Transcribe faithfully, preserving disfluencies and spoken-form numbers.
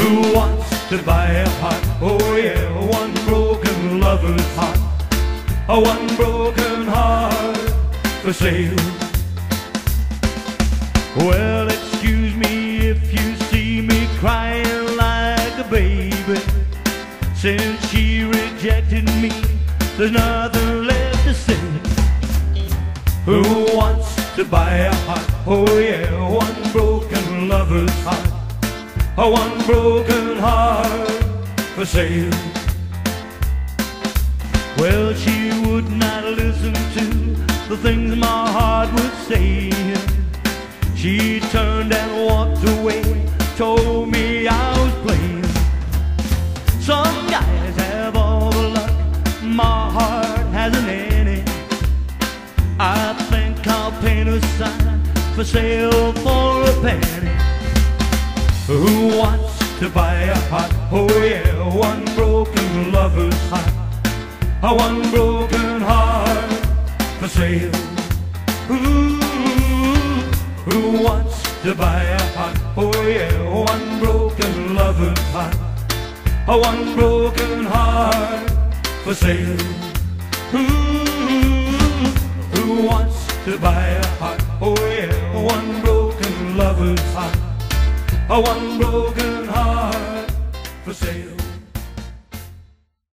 Who wants to buy a heart? Oh yeah, one broken lover's heart. A one broken heart for sale. Well, excuse me if you see me crying like a baby. Since she rejected me, there's nothing left to say. Who wants to buy a heart? Oh yeah, one broken lover's heart. A one broken heart for sale. Well, she would not listen to the things my heart was saying. She turned and walked away, told me I was playing. Some guys have all the luck, my heart hasn't any. I think I'll paint a sign for sale for a penny. Who wants to buy a heart? Oh yeah, one broken lover's heart. A one broken heart for sale. Ooh, who wants to buy a heart? Oh yeah, one broken lover's heart. A one broken heart for sale. Ooh, who wants to buy a heart? Oh yeah, one broken lover's heart. A one broken heart for sale.